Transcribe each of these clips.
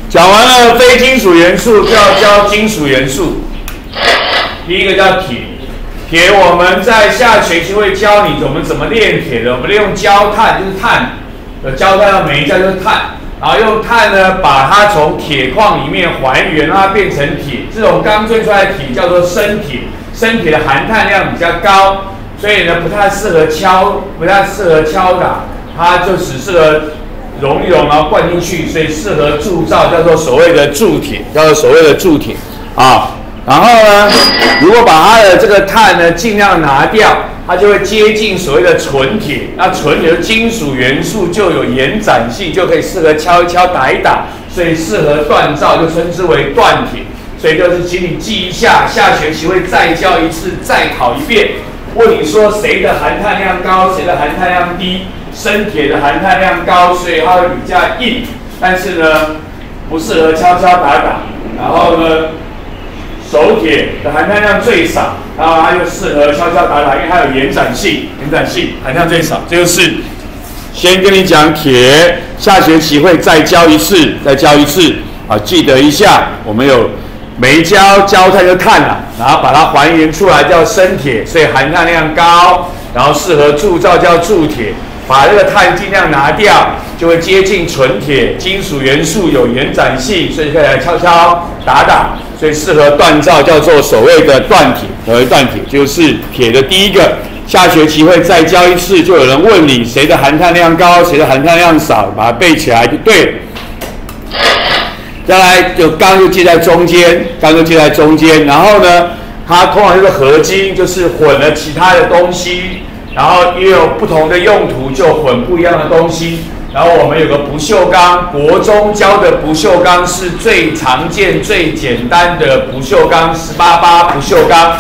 讲完了非金属元素，就要教金属元素。第一个叫铁，铁我们在下学期会教你我们怎么炼铁的。我们利用焦炭，就是碳，焦炭要每一家就是碳，然后用碳呢把它从铁矿里面还原，让它变成铁。这种刚萃出来的铁叫做生铁，生铁的含碳量比较高，所以呢不太适合敲打，它就只适合溶一溶，然后灌进去，所以适合铸造，叫做所谓的铸铁，啊。然后呢，如果把它的这个碳呢尽量拿掉，它就会接近所谓的纯铁。那纯铁的金属元素就有延展性，就可以适合敲一敲、打一打，所以适合锻造，就称之为锻铁。所以就是请你记一下，下学期会再教一次，再考一遍。问你说谁的含碳量高，谁的含碳量低？生铁的含碳量高，所以它会比较硬，但是呢不适合敲敲打打。然后呢，熟铁的含碳量最少，然后它就适合敲敲打打，因为它有延展性，含量最少。这就是先跟你讲铁，下学期会再教一次啊，记得一下，我们有煤焦炭就碳了，然后把它还原出来叫生铁，所以含碳量高，然后适合铸造叫铸铁。把这个碳尽量拿掉，就会接近纯铁，金属元素有延展性，所以可以来敲敲打打，所以适合锻造，叫做所谓的锻铁。锻铁就是铁的第一个。下学期会再教一次，就有人问你谁的含碳量高，谁的含碳量少，把它背起来就对了。再来就钢就接在中间，然后呢，它通常就是合金，就是混了其他的东西。然后也有不同的用途，就混不一样的东西。然后我们有个不锈钢，国中教的不锈钢是最常见、最简单的不锈钢，188不锈钢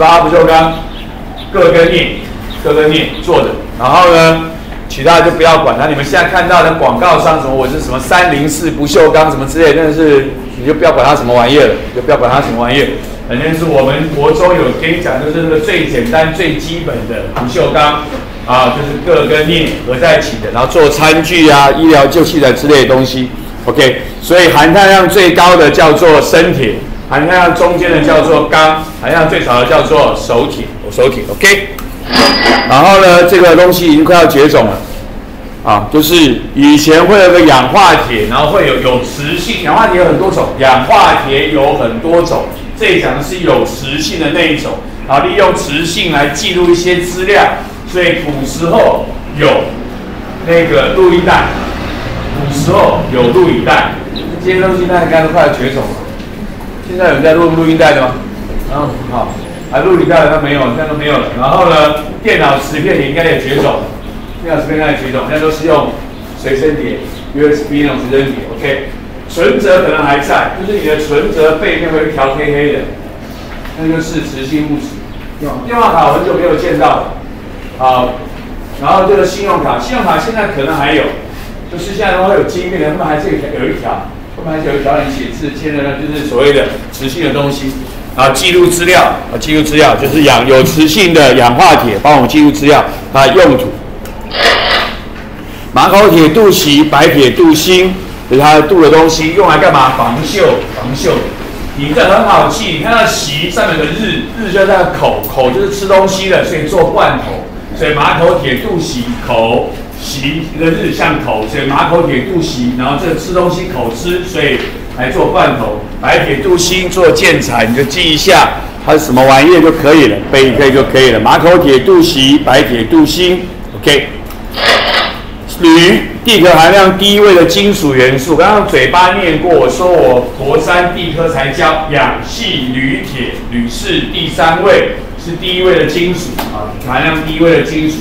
各根面做的。然后呢，其他的就不要管它。你们现在看到的广告上什么，我是什么304不锈钢什么之类的，真的是你就不要管它什么玩意儿了，反正是我们国中有跟你讲，就是那个最简单、最基本的不锈钢啊，就是各根面合在一起的，然后做餐具啊、医疗救器材之类的东西。OK， 所以含碳量最高的叫做生铁，含碳量中间的叫做钢，含量最少的叫做熟铁。OK， 然后呢，这个东西已经快要绝种了啊，就是以前会有个氧化铁，然后会有磁性，氧化铁有很多种，这里讲的是有磁性的那一种，然后利用磁性来记录一些资料，所以古时候有那个录音带，这些东西应该都快要绝种了。现在有人在录音带的吗？好，录影带的没有，现在都没有了。然后呢，电脑磁片也应该也绝种，现在都是用随身碟 ，USB 那种随身碟 ，OK。存折可能还在，就是你的存折背面会有一条黑黑的，那就是磁性物质。电话卡我很久没有见到了，好，然后这个信用卡现在可能还有，就是现在都会有晶片的，后面还是有一条，你写字签的呢，就是所谓的磁性的东西。啊，记录资料就是有磁性的氧化铁，帮我们记录资料，它的用途。马口铁镀锡，白铁镀锌。就是它镀的东西用来干嘛？防锈。你这很好记，你看到锡上面有个日就在口就是吃东西的，所以做罐头。所以马口铁镀锡，口锡一个日像口，所以马口铁镀锡。然后这个吃东西口吃，所以来做罐头。白铁镀锌做建材，你就记一下它是什么玩意就可以了，背一背就可以了。马口铁镀锡，白铁镀锌 ，OK。铝，地壳含量第一位的金属元素。刚刚嘴巴念过，我说我国3地科才教氧系铝铁，铝是第3位，是第一位的金属啊，含量第一位的金属。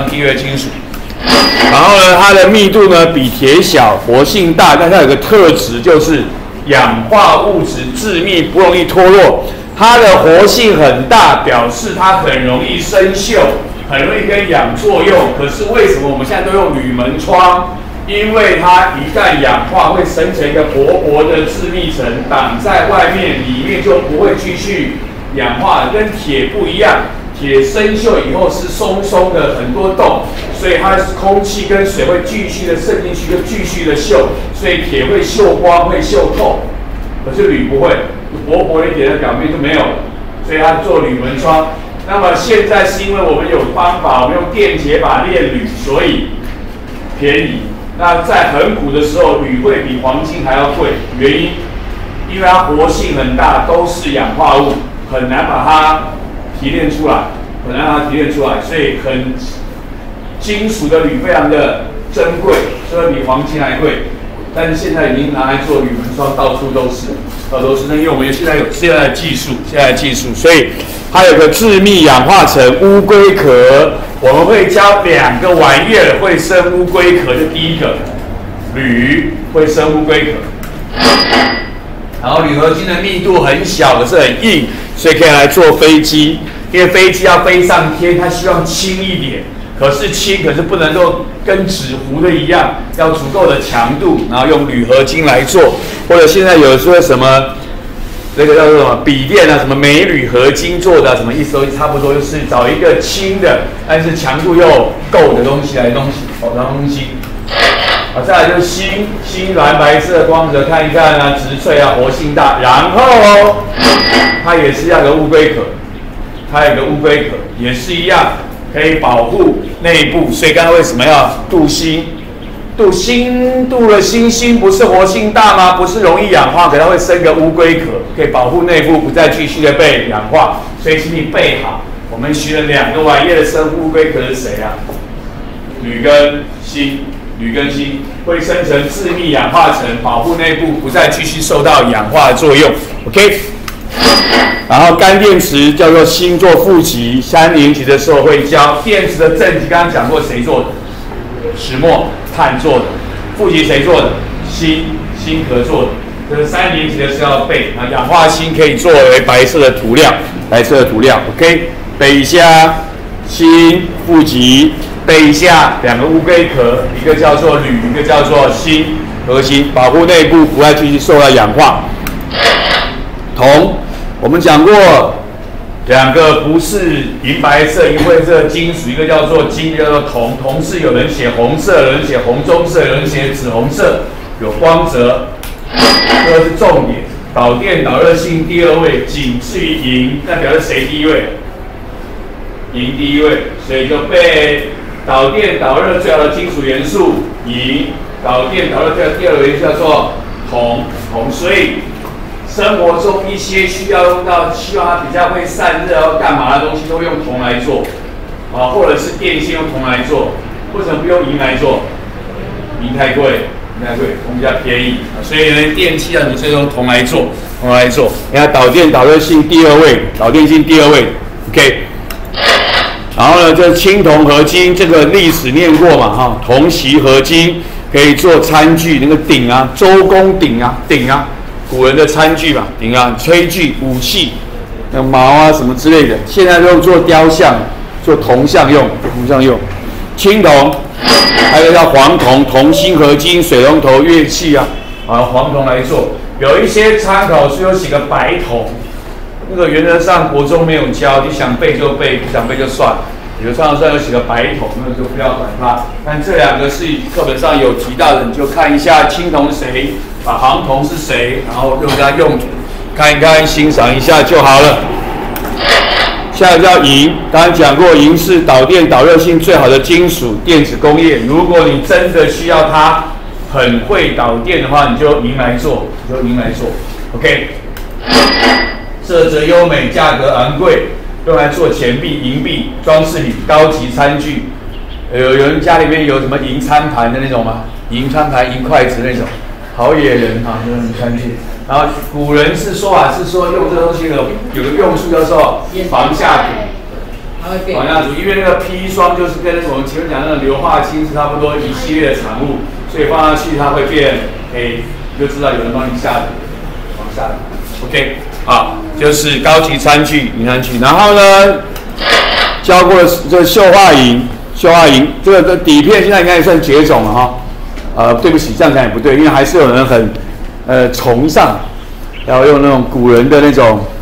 然后呢，它的密度呢比铁小，活性大，但它有个特质就是氧化物质致密，不容易脱落。它的活性很大，表示它很容易生锈。很容易跟氧作用，可是为什么我们现在都用铝门窗？因为它一旦氧化，会生成一个薄薄的致密层，挡在外面，里面就不会继续氧化，跟铁不一样。 铁生锈以后是松松的，很多洞，所以它空气跟水会继续的渗进去，就继续的锈，所以铁会锈光，会锈透。可是铝不会，薄薄一点的表面就没有了，所以它做铝门窗。那么现在是因为我们有方法，我们用电解法炼铝，所以便宜。那在很古的时候，铝会比黄金还要贵，原因因为它活性很大，都是氧化物，很难把它提炼出来，所以金属的铝非常的珍贵，所以比黄金还贵。但是现在已经拿来做铝门窗，到处都是。那因为我们现在有现在的技术，所以它有个致密氧化层乌龟壳。我们会教2个玩意儿会生乌龟壳，就第一个铝会生乌龟壳，然后铝合金的密度很小，可是很硬，所以可以来做飞机。因为飞机要飞上天，它希望轻一点，可是不能够跟纸糊的一样，要足够的强度，然后用铝合金来做，或者现在有说什么那个叫做什么笔电啊，什么镁铝合金做的，什么意思都差不多，就是找一个轻的，但是强度又够的东西。再来就是锌蓝白色光泽，看一看啊，直脆啊，活性大。然后它也是要个乌龟壳，也是一样，可以保护内部。所以刚才为什么要镀锌？镀了锌不是活性大吗？不是容易氧化，可它会生个乌龟壳，可以保护内部不再继续的被氧化。所以请你备好，我们学了2个玩意的生乌龟壳是谁啊？铝跟锌会生成致密氧化层，保护内部不再继续受到氧化的作用。OK。然后干电池叫做锌做负极，3年级的时候会教电池的正极，刚刚讲过谁做的？石墨。碳做的，负极谁做的？锌壳做的，这是3年级的时候要背。那氧化锌可以作为白色的涂料，OK， 背一下锌负极，背一下2个乌龟壳，一个叫做铝，一个叫做锌核心，保护内部不要继续受到氧化。铜，我们讲过。2个不是银白色、银灰色金属，一个叫做金，一个叫做铜。铜是有人写红色，有人写红棕色，有人写紫红色，有光泽，这个是重点。导电导热性第2位，仅次于银，那表示谁第1位？银第1位，所以就背导电导热最好的金属元素银，导电导热最好的第2个元素叫做铜，所以。生活中一些需要用到，希望它比较会散热要干嘛的东西，都用铜来做，或者是电线用铜来做，为什么不用银来做？银太贵，铜比较便宜，所以呢，电器啊，你是用铜来做，你看导电导热性第2位，OK。然后呢，这青铜合金，这个历史念过嘛，铜锡合金可以做餐具，那个鼎啊，周公鼎啊。古人的餐具嘛，鼎啊、炊具、武器，那矛啊什么之类的，现在都做雕像，做铜像用。青铜，还有叫黄铜，铜锌合金、水龙头、乐器啊，黄铜来做。有一些参考书有写个白铜，那个原则上国中没有教，你想背就背，不想背就算。有参考书有写个白铜，那就不要管它。但这2个是课本上有提到的，你就看一下青铜是谁。黄铜是谁？然后用它用途，看一看，欣赏一下就好了。下一个叫银，刚刚讲过，银是导电导热性最好的金属，电子工业。如果你真的需要它很会导电的话，你就银来做，OK。色泽优美，价格昂贵，用来做钱币、银币、装饰品、高级餐具。有人家里面有什么银餐盘的那种吗？银餐盘、银筷子那种。好野人啊，这种餐具。然后古人说法是说用这个东西有个用处叫做防下毒，因为那个砒霜就是跟我们前面讲那个硫化氢是差不多一系列的产物，所以放上去它会变黑，就知道有人帮你下毒，防下毒。OK， 好，就是高级餐具、银餐具。然后呢，教过这溴化银，这个的底片现在应该也算绝种了哈。对不起，这样讲也不对，因为还是有人很崇尚，要用那种古人的那种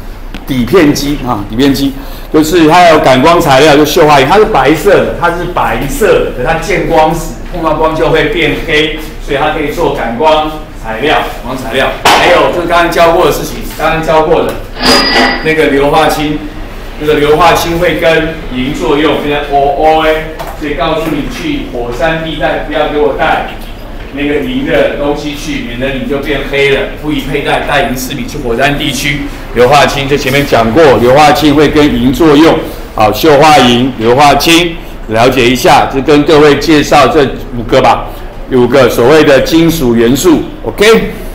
底片基啊，底片基就是它有感光材料，就溴化银，它是白色的，它是白色的，可它见光时碰到光就会变黑，所以它可以做感光材料，感光材料。还有就是刚刚教过的事情，刚刚教过的那个硫化氢。这个硫化氢会跟银作用，变成 OO， 所以告诉你去火山地带不要给我带那个银的东西去，免得你就变黑了。不宜佩戴带银饰品去火山地区。硫化氢这前面讲过，硫化氢会跟银作用。好，溴化银、硫化氢，了解一下，就跟各位介绍这5个吧，5个所谓的金属元素。OK。